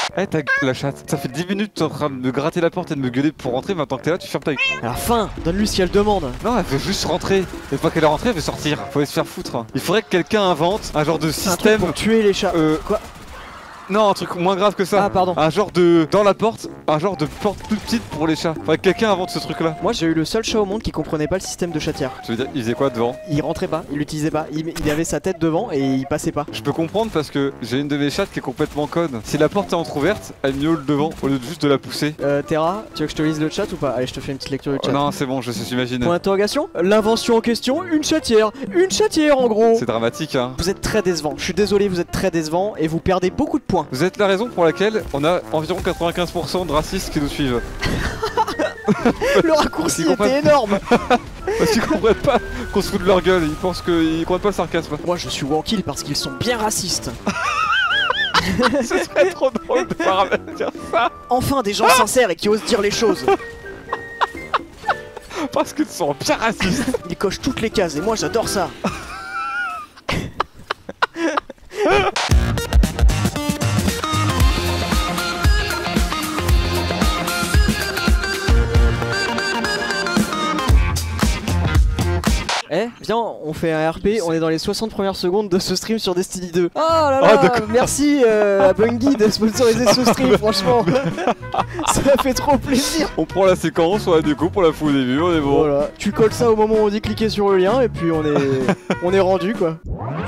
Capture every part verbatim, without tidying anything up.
Eh, ta gueule, la chatte. Ça fait dix minutes que t'es en train de me gratter la porte et de me gueuler pour rentrer. Maintenant que t'es là, tu fermes ta gueule. À la fin, donne-lui ce qu'elle demande. Non, elle veut juste rentrer. Une fois qu'elle est rentrée, elle veut sortir. Faut aller se faire foutre. Il faudrait que quelqu'un invente un genre de Un truc système. pour tuer les chats. Euh. Quoi? Non, un truc moins grave que ça. Ah, pardon. Un genre de. Dans la porte, un genre de porte plus petite pour les chats. Faudrait que quelqu'un invente ce truc là. Moi j'ai eu le seul chat au monde qui comprenait pas le système de chatière. Tu veux dire, il faisait quoi devant? Il rentrait pas, il l'utilisait pas, il, il avait sa tête devant et il passait pas. Je peux comprendre parce que j'ai une de mes chattes qui est complètement conne. Si la porte est entrouverte, elle miaule devant au lieu de juste de la pousser. Euh, Terra, tu veux que je te lise le chat ou pas? Allez, je te fais une petite lecture du chat. Oh non, c'est bon, je sais, j'imagine. Point d'interrogation. L'invention en question, une chatière. Une chatière en gros. C'est dramatique, hein. Vous êtes très décevant. Je suis désolé, vous êtes très décevant et vous perdez beaucoup de points. Vous êtes la raison pour laquelle on a environ quatre-vingt-quinze pour cent de racistes qui nous suivent. Le raccourci Ils comprennent- était énorme. Parce qu'ils comprennent pas qu'on se fout de leur gueule, ils pensent qu'ils comprennent pas le sarcasme. Moi je suis Wankil parce qu'ils sont bien racistes. Ce serait trop drôle de voir un mec dire ça. Enfin des gens sincères et qui osent dire les choses. Parce qu'ils sont bien racistes. Ils cochent toutes les cases et moi j'adore ça. Eh, viens, on fait un R P, on est dans les soixante premières secondes de ce stream sur Destiny deux. Oh là là, Ah, d'accord. merci euh, à Bungie de sponsoriser ce stream, franchement. Ça fait trop plaisir. On prend la séquence, on a du coup pour la fou au début, on est bon. Voilà, tu colles ça au moment où on dit cliquer sur le lien et puis on est, on est rendu quoi.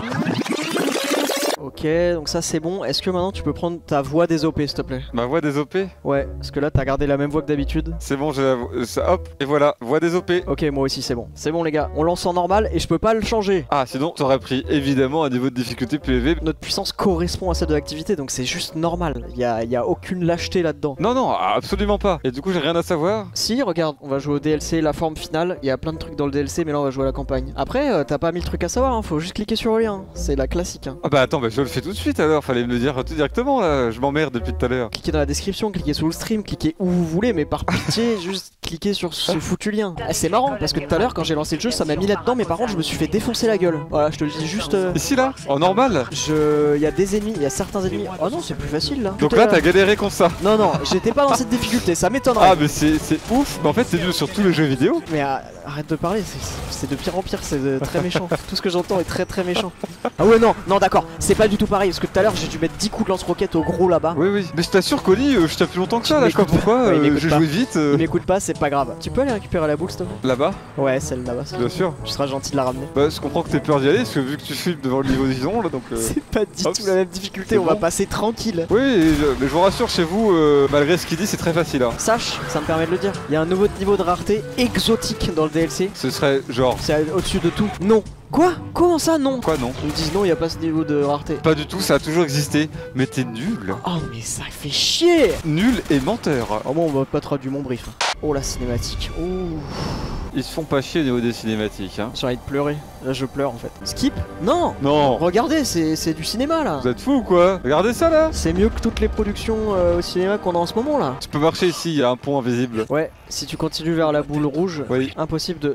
Ok, donc ça c'est bon. Est-ce que maintenant tu peux prendre ta voix des O P s'il te plaît? Ma voix des O P. Ouais, parce que là t'as gardé la même voix que d'habitude. C'est bon, j'ai la vo- euh, ça, hop, et voilà, voix des O P. Ok, moi aussi c'est bon. C'est bon les gars, on lance en normal et je peux pas le changer. Ah, sinon t'aurais pris évidemment un niveau de difficulté plus élevé. Notre puissance correspond à celle de l'activité, donc c'est juste normal. Y a, y a aucune lâcheté là-dedans. Non, non, absolument pas. Et du coup, j'ai rien à savoir. Si, regarde, on va jouer au D L C, la forme finale. Il y a plein de trucs dans le D L C, mais là on va jouer à la campagne. Après, euh, t'as pas mille trucs à savoir, hein, faut juste cliquer sur le lien. C'est la classique. Hein. Ah bah attends, bah je le fais tout de suite alors. Fallait me le dire tout directement là. Je m'emmerde depuis tout à l'heure. Cliquez dans la description, cliquez sous le stream, cliquez où vous voulez, mais par pitié, juste cliquez sur ce foutu lien. Ah, c'est marrant parce que tout à l'heure, quand j'ai lancé le jeu, ça m'a mis là-dedans, mais par contre, je me suis fait défoncer la gueule. Voilà, je te le dis juste. euh, Ici là, en normal. Je. Il y a des ennemis, il y a certains ennemis. Oh non, c'est plus facile là. Donc Tout à là, l'heure. t'as galéré contre ça. Non, non, j'étais pas dans cette difficulté, ça m'étonnerait. Ah, mais c'est c'est ouf. Mais en fait, c'est mieux sur tous les jeux vidéo. Mais euh, arrête de parler, c'est- c'est de pire en pire, c'est de très méchant. Tout ce que j'entends est très très méchant. Ah ouais non, non d'accord, c'est pas du tout pareil, parce que tout à l'heure j'ai dû mettre dix coups de lance-roquette au gros là-bas. Oui, oui. Mais je t'assure, Coli, euh, je tape plus longtemps que ça là. Je sais pas m'écoutes pourquoi. pas. Ouais, il euh, m'écoute J'ai pas. joué vite. euh, Il m'écoute pas, c'est pas grave. Tu peux aller récupérer la boule s'il te plaît? Là-bas, Ouais, celle là-bas. s'il te bien plaît. sûr. Tu seras gentil de la ramener. Bah, je comprends que t'aies peur d'y aller, parce que vu que tu filmes devant le niveau d'Ison là, donc. euh, C'est pas du hop, tout la même difficulté, c'est on va bon. passer tranquille. Oui, et je- mais je vous rassure, chez vous, euh, malgré ce qu'il dit, c'est très facile. Hein. Sache, ça me permet de le dire, il y a un nouveau niveau de rareté exotique dans le D L C. Ce serait genre. C'est au-dessus de tout. Non. Quoi? Comment ça non? Quoi, non? Ils me disent non, il y a pas ce niveau de rareté. Pas du tout, ça a toujours existé. Mais t'es nul. Oh mais ça fait chier. Nul et menteur. Oh bon, on va pas traduire mon brief. Oh la cinématique. Ouh. Ils se font pas chier au niveau des cinématiques. Hein. J'ai envie de pleurer. Là je pleure en fait. Skip? Non. Non. Regardez, c'est c'est du cinéma là. Vous êtes fous ou quoi? Regardez ça là. C'est mieux que toutes les productions euh, au cinéma qu'on a en ce moment là. Tu peux marcher ici, il y a un pont invisible. Ouais, si tu continues vers la boule rouge, Oui. impossible de...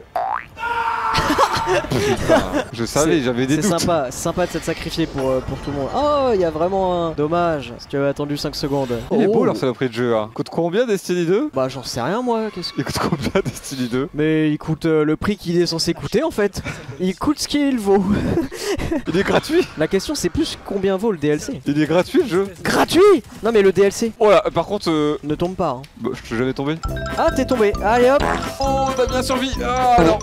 Putain, je savais, j'avais des C'est doutes. sympa, c'est sympa de s'être sacrifié pour, euh, pour tout le monde. Oh, il y a vraiment un... Dommage, si tu avais attendu cinq secondes. Il est Oh. beau leur saloperie de jeu. Hein. Coûte combien Destiny deux? Bah j'en sais rien moi, qu'est-ce que... Il coûte combien Destiny deux? Mais il coûte euh, le prix qu'il est censé coûter en fait. Il coûte ce qu'il vaut. Il est gratuit. La question c'est plus combien vaut le D L C. Il est gratuit le jeu. Gratuit. Non mais le D L C Oh là, par contre, euh... ne tombe pas. Hein. bah, je suis jamais tombé. Ah t'es tombé, allez hop. Oh, il a bien survécu. Ah non.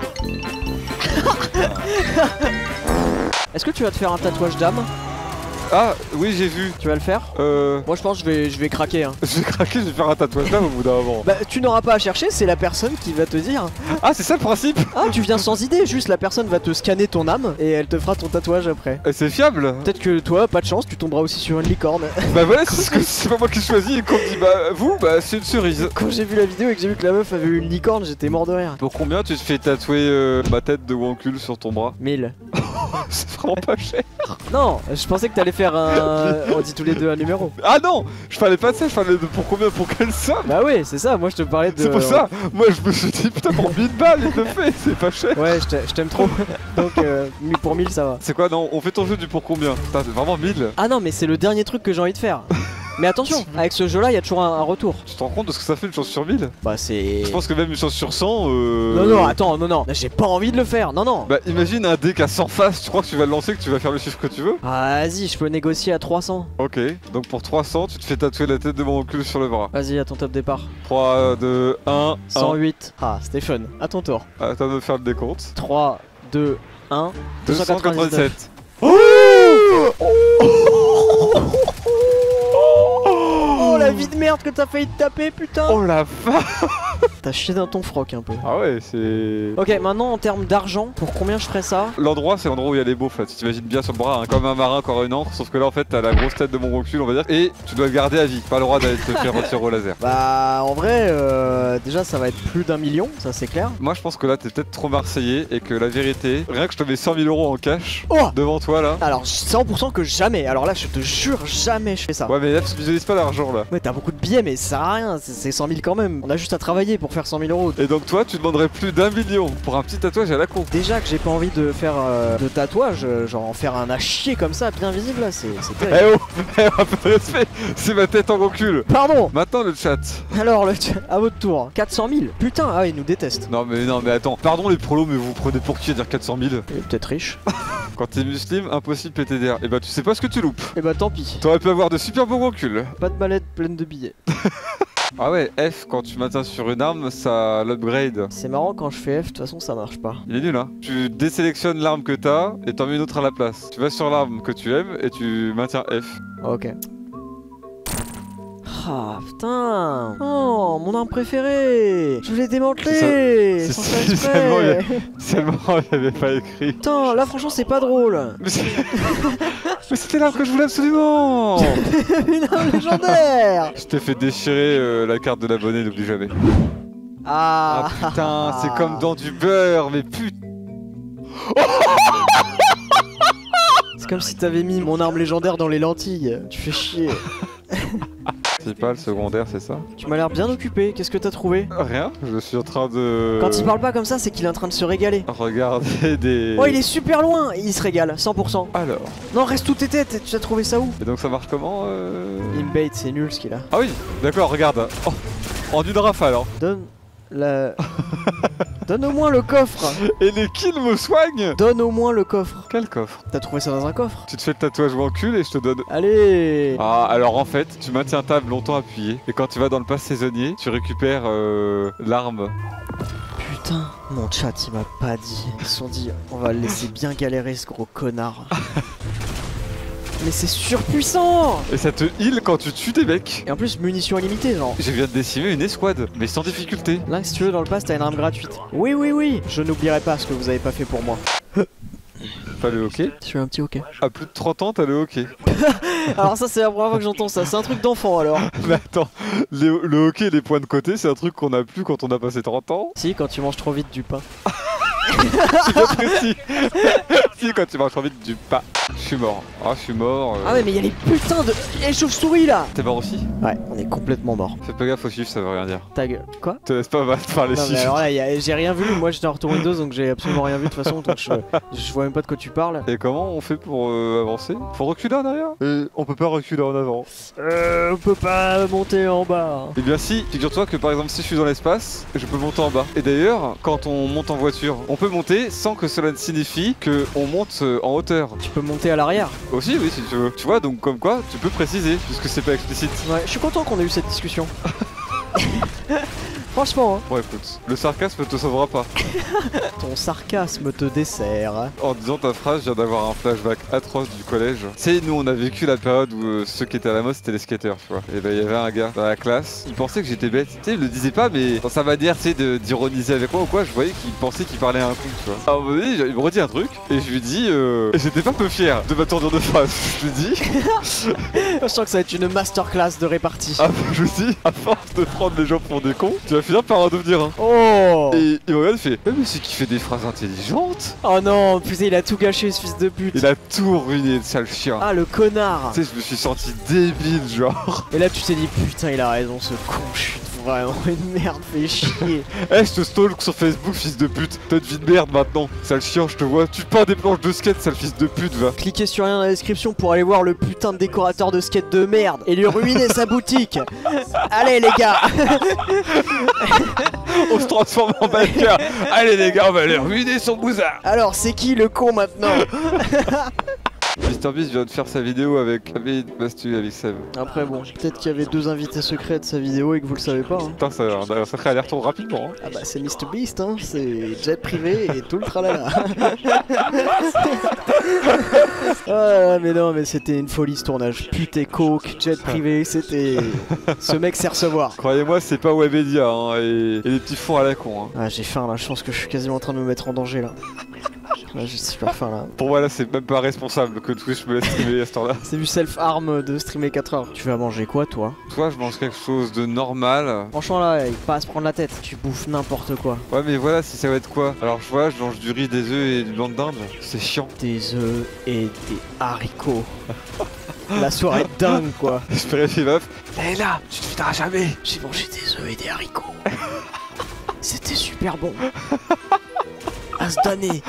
Est-ce que tu vas te faire un tatouage d'âme? Ah oui, j'ai vu. Tu vas le faire? Euh... Moi je pense que je vais, je vais craquer hein. Je vais craquer, je vais faire un tatouage là au bout d'un moment. Bah tu n'auras pas à chercher, c'est la personne qui va te dire. Ah, c'est ça le principe. Ah tu viens sans idée, juste la personne va te scanner ton âme et elle te fera ton tatouage après. Et c'est fiable. Peut-être que toi, pas de chance, tu tomberas aussi sur une licorne. Bah voilà, c'est ce que c'est pas moi qui choisis et qu'on me dit bah vous, bah c'est une cerise. Quand j'ai vu la vidéo et que j'ai vu que la meuf avait eu une licorne, j'étais mort de rire. Pour combien tu te fais tatouer euh, ma tête de Wankul sur ton bras? mille. C'est vraiment pas cher. Non, je pensais que t'allais faire un... On dit tous les deux un numéro. Ah non, je parlais pas de ça, je parlais de pour combien, pour quelle somme. Bah oui, c'est ça, moi je te parlais de... C'est pour ça, moi je me suis dit putain pour mille balles il le fait, c'est pas cher. Ouais, je t'a- je t'aime trop. Donc euh, mi- pour mille ça va. C'est quoi, non, on fait ton jeu du pour combien? Putain, c'est vraiment mille. Ah non, mais c'est le dernier truc que j'ai envie de faire. Mais attention, avec ce jeu-là, il y a toujours un, un retour. Tu te rends compte de ce que ça fait une chance sur mille? Bah c'est... Je pense que même une chance sur cent... Euh... Non, non, attends, non, non, j'ai pas envie de le faire, non, non. Bah imagine un dé qui a cent faces, tu crois que tu vas le lancer, que tu vas faire le chiffre que tu veux? Ah, vas-y, je peux négocier à trois cents. Ok, donc pour trois cents, tu te fais tatouer la tête de mon recul sur le bras. Vas-y, à ton top départ. trois, deux, un, cent huit. Ah, c'était fun. À ton tour. Attends de faire le décompte. trois, deux, un. deux cent quatre-vingt-dix-sept. Oh la vie de merde que t'as failli te taper, putain. Oh la vache. T'as chié dans ton froc un peu. Ah ouais, c'est... Ok, maintenant en termes d'argent, pour combien je ferais ça? L'endroit, c'est l'endroit où il y a les beaufs, là. Tu t'imagines bien sur le bras, hein, comme un marin, encore une encre. Sauf que là, en fait, t'as la grosse tête de mon recul, on va dire. Et tu dois le garder à vie. Pas le droit d'aller te faire retirer au laser. Bah, en vrai, euh, déjà, ça va être plus d'un million, ça c'est clair. Moi, je pense que là, t'es peut-être trop marseillais. Et que la vérité, rien que je te mets cent mille euros en cash Oh devant toi, là. Alors, cent pour cent que jamais. Alors là, je te jure, jamais je fais ça. Ouais, mais là, tu visualises pas l'argent, là. Ouais, t'as beaucoup de billets, mais ça sert à rien. C'est c'est cent mille quand même. On a juste à travailler pour faire cent mille euros. Et donc, toi, tu demanderais plus d'un million pour un petit tatouage à la con. Déjà que j'ai pas envie de faire euh, de tatouage, euh, genre en faire un à chier comme ça, bien visible là, c'est c'est Eh terrible. oh, eh, un peu de respect. C'est ma tête en recul. Pardon. Maintenant, le chat. Alors, le à votre tour. quatre cent mille. Putain, ah, il nous déteste. Non, mais non, mais attends. Pardon les prolos, mais vous vous prenez pour qui à dire quatre cent mille? Il est peut-être riche. Quand t'es musulman, impossible P T D R. Et bah, tu sais pas ce que tu loupes. Et bah tant pis. T'aurais pu avoir de super beaux reculs. Pas de mallette pleine de billets. Ah ouais, F, quand tu maintiens sur une arme, ça l'upgrade. C'est marrant quand je fais F, de toute façon ça marche pas. Il est nul, hein. Tu désélectionnes l'arme que t'as et t'en mets une autre à la place. Tu vas sur l'arme que tu aimes et tu maintiens F. Ok. Ah putain. Oh, mon arme préférée. Je l'ai démantelé. C'est sans ça- faire c'est seulement, il y exprès. a- Seulement, il avait pas écrit. Putain, là franchement c'est pas drôle. Mais c'est- Mais c'était l'arme que je voulais absolument. Une arme légendaire. Je t'ai fait déchirer euh, la carte de l'abonné, n'oublie jamais. Ah, Ah putain, c'est comme dans du beurre, mais putain. C'est comme si t'avais mis mon arme légendaire dans les lentilles. Tu fais chier. C'est pas le secondaire, c'est ça? Tu m'as l'air bien occupé. Qu'est-ce que t'as trouvé? Rien, je suis en train de... Quand il parle pas comme ça, c'est qu'il est en train de se régaler. Regarder des... Oh, il est super loin. Il se régale, cent pour cent. Alors... Non, reste toutes tes têtes. Tu as trouvé ça où? Et donc ça marche comment euh... Il me bait, c'est nul ce qu'il a. Ah oui, d'accord, regarde. Oh, en une rafale, hein. Donne la... Donne au moins le coffre. Et les kills me soignent. Donne au moins le coffre. Quel coffre? T'as trouvé ça dans un coffre? Tu te fais le tatouage ou en cul et je te donne... Allez. Ah, alors en fait, tu maintiens table longtemps appuyé. Et quand tu vas dans le pass saisonnier, tu récupères euh, l'arme. Putain, mon chat il m'a pas dit. Ils se sont dit, on va le laisser bien galérer ce gros connard. Mais c'est surpuissant. Et ça te heal quand tu tues des mecs. Et en plus, munitions illimitées, genre. Je viens de décimer une escouade, mais sans difficulté. Là, si tu veux, dans le pass, t'as une arme gratuite. Oui, oui, oui. Je n'oublierai pas ce que vous avez pas fait pour moi. Pas le hockey. Je suis un petit hockey. À plus de trente ans, t'as le hockey. Alors ça, c'est la première fois que j'entends ça. C'est un truc d'enfant, alors. Mais attends, le, le hockey et les points de côté, c'est un truc qu'on a plus quand on a passé trente ans. Si, quand tu manges trop vite du pain. C'est bien précis. Si, quand tu manges trop vite du pain. Je suis mort. Ah, je suis mort. euh. Ah ouais, mais il y a les putains de... Il y a les chauves-souris, là. T'es mort aussi? Ouais, on est complètement mort. Fais pas gaffe aux chiffres, ça veut rien dire. Ta gueule. Quoi? Te laisse pas battre par les Non, mais chiffres. alors là, y a- j'ai rien vu. Moi, j'étais en retour Windows, donc j'ai absolument rien vu de toute façon. Donc je, je vois même pas de quoi tu parles. Et comment on fait pour euh, avancer? Faut reculer en arrière? Et on peut pas reculer en avant. Euh, on peut pas monter en bas. Eh bien si, figure-toi que par exemple si je suis dans l'espace, je peux monter en bas. Et d'ailleurs, quand on monte en voiture, on peut monter sans que cela ne signifie que on monte euh, en hauteur. Tu peux monter à l'arrière. Aussi oui si tu veux. Tu vois donc comme quoi tu peux préciser puisque c'est pas explicite. Ouais, je suis content qu'on ait eu cette discussion. Franchement, hein. Bon écoute, le sarcasme te sauvera pas. Ton sarcasme te dessert. En disant ta phrase, je viens d'avoir un flashback atroce du collège. Tu sais, nous on a vécu la période où euh, ceux qui étaient à la mode c'était les skateurs, tu vois. Et ben il y avait un gars dans la classe, il pensait que j'étais bête. Tu sais, il le disait pas, mais dans sa manière, tu sais, de- d'ironiser avec moi ou quoi, je voyais qu'il pensait qu'il parlait à un con, tu vois. À un moment donné, il me redit un truc, et je lui dis, euh... et j'étais pas peu fier de ma tournure de phrase. Je lui dis, Je sens que ça va être une masterclass de répartie. ah, je lui dis, à force de prendre les gens pour des cons, tu vas finir par en devenir un. Oh. Et il me regarde, il fait, ouais, mais c'est qui fait des phrases intelligentes. Oh non, putain, il a tout gâché ce fils de pute. Il a tout ruiné, le sale chien. Ah, le connard. Tu sais, je me suis senti débile, genre. Et là, tu t'es dit, putain, il a raison, ce con, je suis devant vraiment une merde, fais chier. Eh, je te stalk sur Facebook, fils de pute. T'as une vie de merde maintenant. Sale chien, je te vois. Tu peins des planches de skate, sale fils de pute, va. Cliquez sur rien dans la description pour aller voir le putain de décorateur de skate de merde et lui ruiner sa boutique. Allez les gars. On se transforme en biker. Allez les gars, on va aller ruiner son bousard. Alors c'est qui le con maintenant? MrBeast vient de faire sa vidéo avec David Bastu avec Seb. Après bon, peut-être qu'il y avait deux invités secrets de sa vidéo et que vous le savez pas. Hein. Putain, ça a un sacré aller-retour rapidement. Hein. Ah bah c'est MrBeast, hein, c'est jet privé et tout le tralala. Ah mais non, mais c'était une folie ce tournage. Putain, coke, jet privé, c'était... Ce mec sait recevoir. Croyez-moi, c'est pas Webedia hein, et... et les petits fonds à la con. Hein. Ah j'ai faim là, je pense que je suis quasiment en train de me mettre en danger là. Là j'ai super faim là. Pour moi là c'est même pas responsable que Twitch me laisse streamer à ce temps-là. C'est du self-harm de streamer quatre heures. Tu vas manger quoi toi? Toi je mange quelque chose de normal. Franchement là, il pas à se prendre la tête. Tu bouffes n'importe quoi. Ouais mais voilà si ça va être quoi. Alors je vois, je mange du riz, des œufs et du blanc de dinde. C'est chiant. Des œufs et des haricots. La soirée est dingue quoi. J'espérais les meufs. Et là, tu te finiras jamais. J'ai mangé des œufs et des haricots. C'était super bon. À se damner.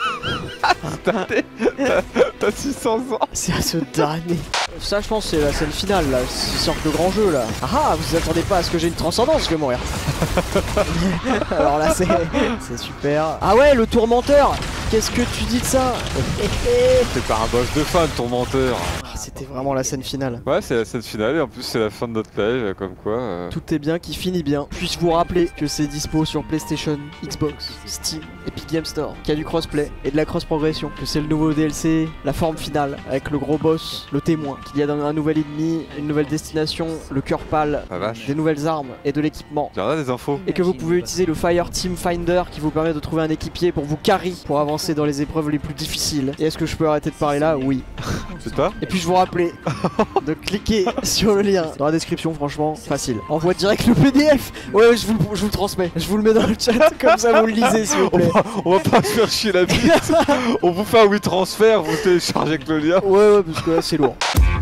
T'as six cents ans. C'est à se damner. Ça je pense c'est la scène finale là, ils sortent le grand jeu là. Ah ah, vous attendez pas à ce que j'ai une transcendance, je vais mourir. Alors là c'est c'est super. Ah ouais, le tourmenteur. Qu'est-ce que tu dis de ça? C'est pas un boss de fin le tourmenteur. C'était vraiment la scène finale. Ouais, c'est la scène finale et en plus c'est la fin de notre live, comme quoi. Euh... Tout est bien qui finit bien. Puis-je vous rappeler que c'est dispo sur PlayStation, Xbox, Steam, Epic Game Store, qu'il y a du crossplay et de la cross progression, que c'est le nouveau D L C, la forme finale avec le gros boss, le témoin, qu'il y a un nouvel ennemi, une nouvelle destination, le cœur pâle, ah, vache. Des nouvelles armes et de l'équipement. Il y en a des infos. Et que vous pouvez utiliser le Fire Team Finder qui vous permet de trouver un équipier pour vous carry pour avancer dans les épreuves les plus difficiles. Et est-ce que je peux arrêter de parler là? Oui. C'est pas. Et puis je vous rappelais de cliquer sur le lien dans la description, franchement facile. Envoie direct le P D F. Ouais, ouais je, vous, je vous le transmets. Je vous le mets dans le chat, comme ça vous le lisez s'il vous plaît. On va, on va pas se faire chier la bite. On vous fait un WeTransfer, vous téléchargez avec le lien. Ouais, ouais, parce que là c'est lourd.